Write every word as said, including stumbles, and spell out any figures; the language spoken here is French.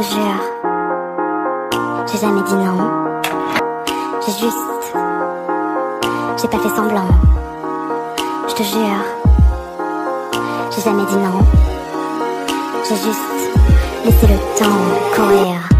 te jure, j'ai jamais dit non. J'ai juste, j'ai pas fait semblant. Je te jure, j'ai jamais dit non. J'ai juste laissé le temps courir.